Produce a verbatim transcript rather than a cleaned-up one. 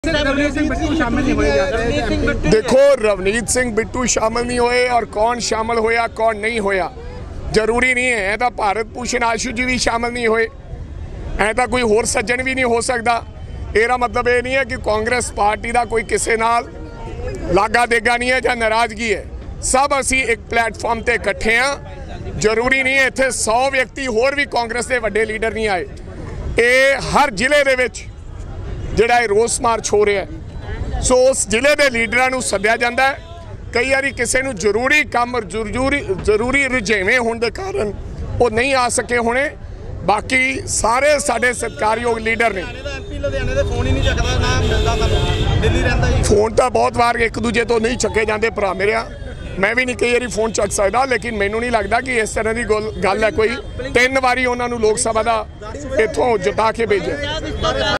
देखो रवनीत सिंह बिट्टू शामिल नहीं होए और कौन शामिल होया कौन नहीं होया जरूरी नहीं है। तो भारत भूषण आशू जी भी शामिल नहीं होए, ऐ तो कोई होर सज्जन भी नहीं हो सकता। एरा मतलब ये नहीं है कि कांग्रेस पार्टी का कोई किसी नाल लागा देगा नहीं है या नाराजगी है। सब असी एक प्लेटफॉर्म ते इकट्ठे हाँ। जरूरी नहीं है इत्थे सौ व्यक्ति होर भी कांग्रेस के वड्डे लीडर नहीं आए। ये हर जिले दे विच जिहड़ा रोस मार्च हो रहा है, सो उस जिले के लीडरां नूं सद्दिया जांदा है। कई बारी किसी नूं जरूरी काम जरूरी जरूरी रुझेवें होने के कारण वो नहीं आ सके होने। बाकी सारे साडे सत्कारयोग लीडर ने फोन तो बहुत बार एक दूजे तो नहीं चके जाते भरा मेरे। मैं भी नहीं कई बार फोन चक सकता, लेकिन मैनू नहीं लगता कि इस तरह की गल है कोई। तीन बारी उन्होंने लोक सभा का इत्थों जिता के भेजे।